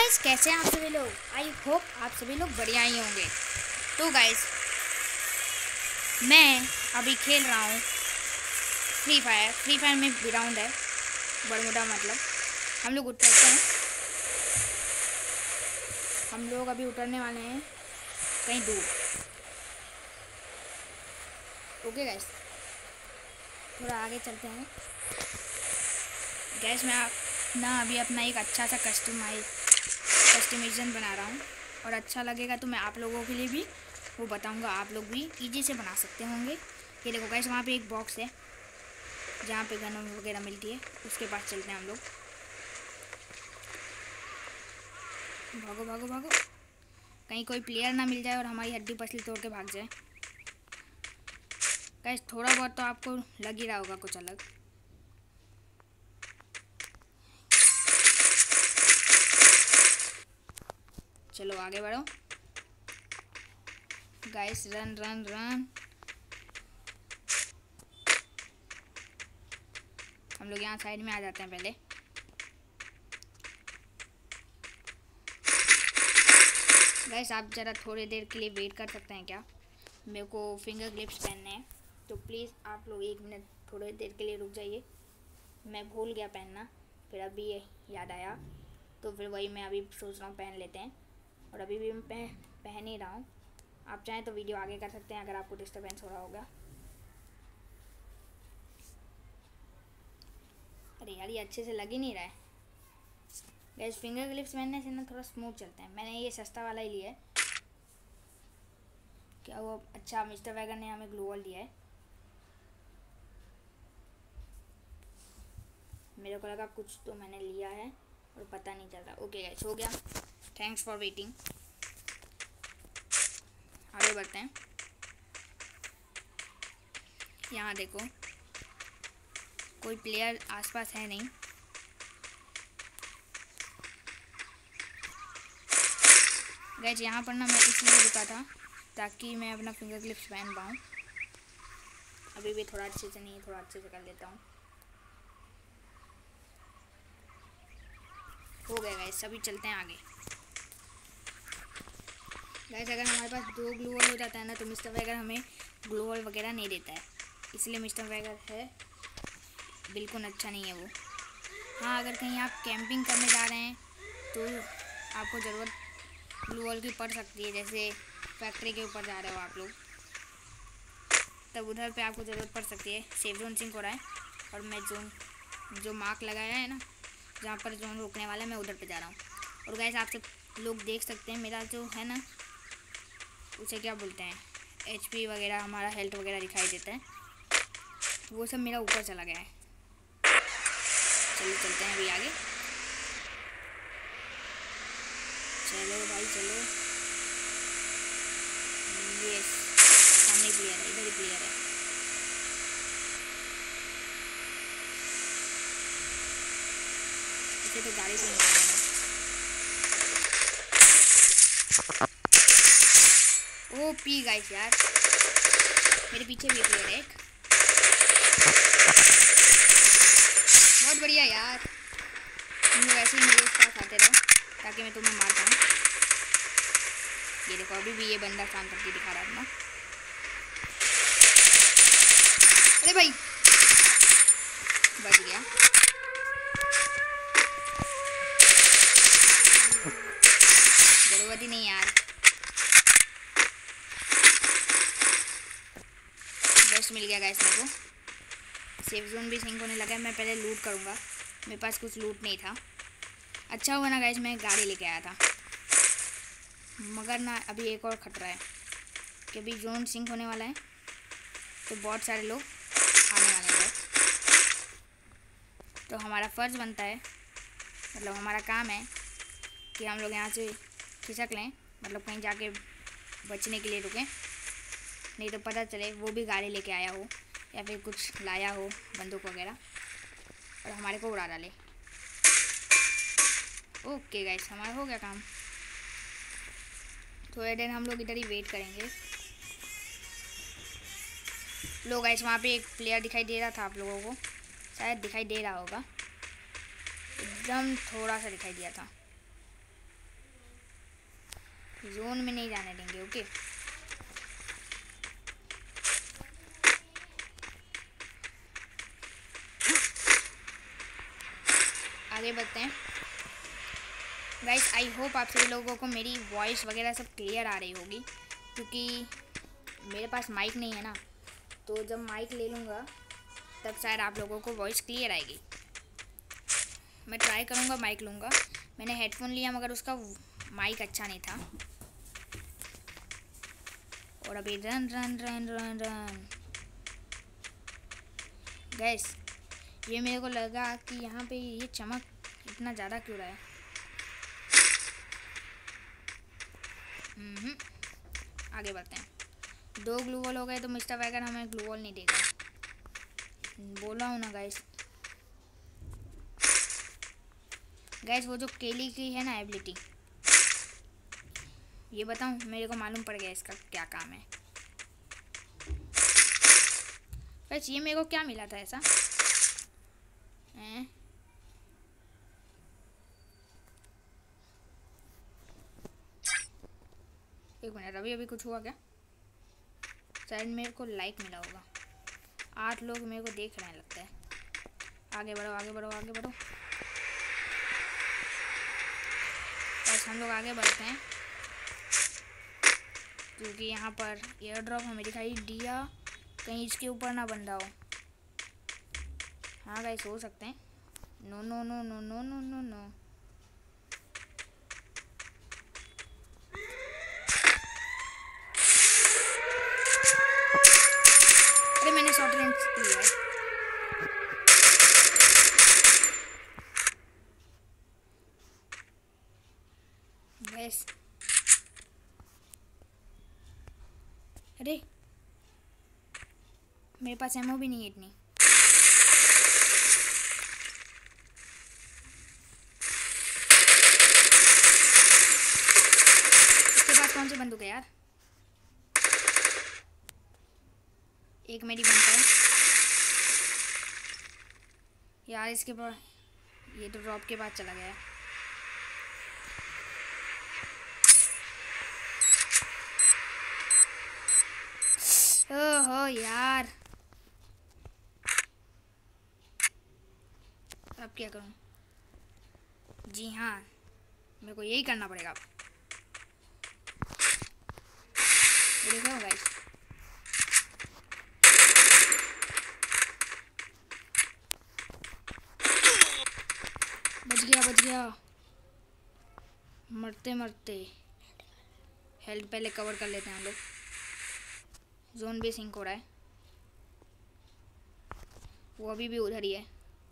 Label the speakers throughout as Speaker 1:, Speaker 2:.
Speaker 1: Guys, कैसे हैं आप सभी लोग। आई होप आप सभी लोग बढ़िया ही होंगे। तो गाइस, मैं अभी खेल रहा हूँ फ्री फायर में ग्राउंड है बरमुडा। मतलब हम लोग उतरते हैं, हम लोग अभी उतरने वाले हैं कहीं दूर। ओके गाइस, थोड़ा आगे चलते हैं। गाइस, मैं अभी अपना एक अच्छा सा कस्टमाइजेशन बना रहा हूँ और अच्छा लगेगा तो मैं आप लोगों के लिए भी वो बताऊँगा। आप लोग भी इजी से बना सकते होंगे। ये देखो गाइस, वहाँ पे एक बॉक्स है जहाँ पे गन वगैरह मिलती है, उसके पास चलते हैं हम लोग। भागो भागो भागो, कहीं कोई प्लेयर ना मिल जाए और हमारी हड्डी पसली तोड़ के भाग जाए। गाइस, थोड़ा बहुत तो आपको लग ही रहा होगा कुछ अलग। चलो आगे बढ़ो गाइस, रन रन रन। हम लोग यहाँ साइड में आ जाते हैं पहले। गाइस, आप ज़रा थोड़ी देर के लिए वेट कर सकते हैं क्या? मेरे को फिंगर ग्लिप्स पहनने हैं, तो प्लीज़ आप लोग 1 मिनट थोड़ी देर के लिए रुक जाइए। मैं भूल गया पहनना, फिर अभी याद आया, तो फिर वही मैं अभी सोच रहा हूँ पहन लेते हैं। और अभी भी मैं पहन ही रहा हूँ। आप चाहें तो वीडियो आगे कर सकते हैं अगर आपको डिस्टर्बेंस हो रहा होगा। अरे यार, ये अच्छे से लग ही नहीं रहा है। गाइस, फिंगर ग्लिप्स पहनने से ना थोड़ा स्मूथ चलते हैं। मैंने ये सस्ता वाला ही लिया है। क्या वो अच्छा, मिस्टर वैगन ने हमें ग्लू वॉल दिया है। मेरे को लगा कुछ तो मैंने लिया है और पता नहीं चल रहा। ओके गाइस, हो गया। Thanks for waiting. आगे बढ़ते हैं। यहाँ देखो, कोई प्लेयर आसपास है नहीं। गाइस, यहाँ पर ना मैं इसलिए रुका था ताकि मैं अपना फिंगर ग्लिप्स पहन पाऊँ। अभी भी थोड़ा अच्छे से नहीं, थोड़ा अच्छे से कर लेता हूँ। हो गया गाइस, अभी चलते हैं आगे। गाइस, अगर हमारे पास 2 ग्लू वॉल हो जाता है ना, तो मिस्टर वैगर हमें ग्लू वॉल वगैरह नहीं देता है। इसलिए मिस्टर वैगर है बिल्कुल अच्छा नहीं है वो। हाँ, अगर कहीं आप कैंपिंग करने जा रहे हैं तो आपको ज़रूरत ग्लू वॉल की पड़ सकती है। जैसे फैक्ट्री के ऊपर जा रहे हो आप लोग, तब उधर पे आपको ज़रूरत पड़ सकती है। सेफ जोन सिंक हो रहा है और मैं जो मार्क लगाया है ना, जहाँ पर जोन रुकने वाला है, मैं उधर पे जा रहा हूँ। और गाइस, आप सब लोग देख सकते हैं मेरा जो है ना, उसे क्या बोलते हैं, HP वगैरह, हमारा हेल्थ वगैरह दिखाई देता है, वो सब मेरा ऊपर चला गया है। चलो चलते हैं अभी आगे। चलो भाई चलो। ये सामने प्लेयर है, इधर ही प्लेयर है। इसे तो गाड़ी से नहीं मारना है। ओ पी गाइस यार, मेरे पीछे भी प्लेयर है एक। बहुत बढ़िया यार, तुम लोग ऐसे ही मेरे पास आते रहो ताकि मैं तुम्हें मार पाऊँ। ये देखो, अभी भी ये बंदा काम करके दिखा रहा अपना। अरे भाई, बच गया। जरूरत ही नहीं यार। बेस्ट मिल गया गाइस मेरे को। सेफ जोन भी सिंक होने लगा है। मैं पहले लूट करूँगा, मेरे पास कुछ लूट नहीं था। अच्छा हुआ ना गाइस, मैं गाड़ी लेके आया था। मगर ना अभी एक और खतरा है कि अभी जोन सिंक होने वाला है, तो बहुत सारे लोग आने वाले हैं। तो हमारा फ़र्ज़ बनता है, मतलब हमारा काम है कि हम लोग यहाँ से खिसक लें, मतलब कहीं जाके बचने के लिए रुकें। नहीं तो पता चले वो भी गाड़ी लेके आया हो या फिर कुछ लाया हो, बंदूक वगैरह, और हमारे को उड़ा डाले। ओके गाइस, हमारा हो गया काम। थोड़ी देर हम लोग इधर ही वेट करेंगे। लो गाइस, वहाँ पे एक प्लेयर दिखाई दे रहा था आप लोगों को, शायद दिखाई दे रहा होगा, एकदम थोड़ा सा दिखाई दिया था। जोन में नहीं जाने देंगे। ओके आगे बढ़ते हैं गाइस। आई होप आप सभी लोगों को मेरी वॉइस वगैरह सब क्लियर आ रही होगी, क्योंकि मेरे पास माइक नहीं है ना, तो जब माइक ले लूँगा तब शायद आप लोगों को वॉइस क्लियर आएगी। मैं ट्राई करूँगा, माइक लूँगा। मैंने हेडफोन लिया मगर उसका माइक अच्छा नहीं था। और अभी run run run run run guys, ये मेरे को लगा कि यहाँ पे ये चमक इतना ज़्यादा क्यों रहा है। आगे बढ़ते हैं। 2 ग्लू वॉल हो गए तो मिस्टर वैगन हमें ग्लू वॉल नहीं देगा। बोला हूँ ना गाइस। गाइस वो जो केली की है ना एबिलिटी, ये बताऊँ, मेरे को मालूम पड़ गया इसका क्या काम है। गाइस ये मेरे को क्या मिला था ऐसा? एक मिनट, अभी कुछ हुआ क्या? शायद मेरे को लाइक मिला होगा। 8 लोग मेरे को देख रहे हैं लगता है। आगे बढ़ो आगे बढ़ो आगे बढ़ो। बस हम लोग आगे बढ़ते हैं, क्योंकि यहाँ पर एयर ड्रॉप हमें दिखाई दिया, कहीं इसके ऊपर ना बंदा हो। हाँ गाइस हो सकते हैं। No no no no no no no no. अरे मैंने शॉर्ट रेंज लिया है। गैस अरे मेरे पास एमओ भी नहीं है इतनी। इसके पास कौन सी बंदूक है यार? एक मेरी बनता है यार। इसके पास ये तो ड्रॉप के बाद चला गया है। ओहो यार, अब क्या करूं? जी हाँ, मेरे को यही करना पड़ेगा। देखो गाइस, बच गया मरते मरते। हेल्थ पहले कवर कर लेते हैं हम लोग। जोन भी सिंक हो रहा है, वो अभी भी उधर ही है।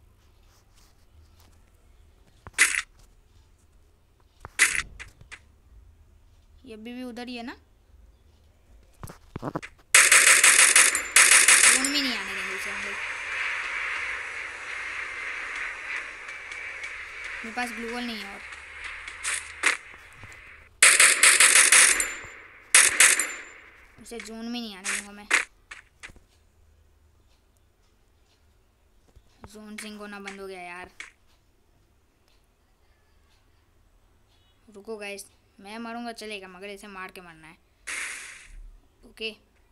Speaker 1: ये अभी भी उधर ही है ना। जोन में नहीं आने देंगे उसे हम लोग। मेरे पास ग्लू वॉल नहीं है और उसे जोन में नहीं आने दूंगा मैं। जोन सिंक होना बंद हो गया यार। रुको गाइस, मैं मारूंगा चलेगा, मगर इसे मार के मरना है। ओके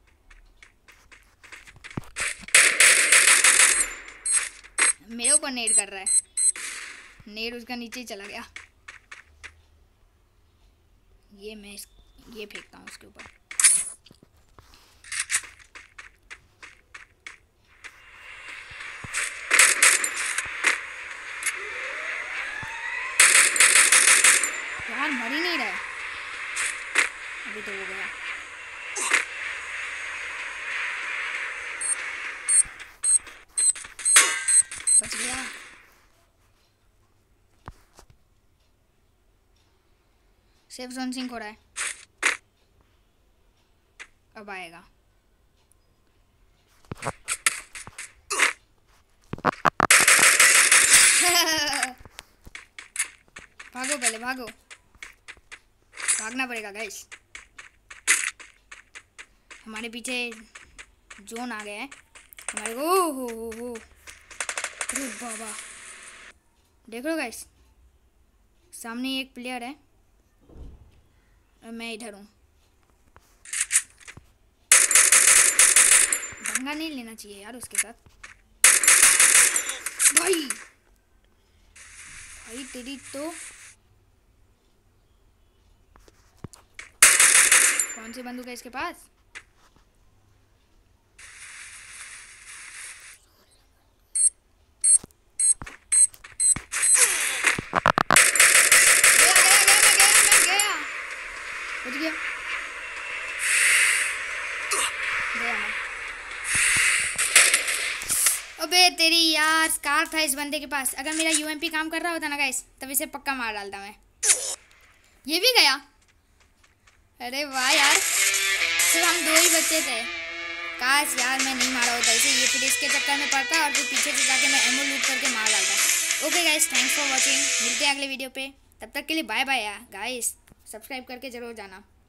Speaker 1: मेरे ऊपर नेड कर रहा है। नेड उसका नीचे ही चला गया। ये फेंकता हूँ उसके ऊपर। यार मर ही नहीं रहा है। अभी तो हो गया। बच गया। सेफ जोन सिंक हो रहा है, अब आएगा। भागो पहले भागो, भागना पड़ेगा गाइस। हमारे पीछे जोन आ गया है हमारे को। हो अरे बाबा, देख लो गाइस, सामने एक प्लेयर है। और मैं इधर हूँ। पंगा नहीं लेना चाहिए यार उसके साथ। भाई भाई तेरी तो कौन सी बंदूक है इसके पास? गया। अबे तेरी यार स्कार था इस बंदे के पास। अगर मेरा यूएमपी काम कर रहा होता ना गाइस तब इसे पक्का मार डालता मैं। ये भी गया। अरे वाह यार, सिर्फ हम 2 ही बच्चे थे। काश यार मैं नहीं मारा होता इसे, ये फिर इसके चक्कर में पड़ता और फिर पीछे से जाके मैं एमओ लूट करके मार डालता। Okay guys, thanks for watching. मिलते हैं अगले वीडियो पे, तब तक के लिए बाय बाय यार गाइस। सब्सक्राइब करके जरूर जाना।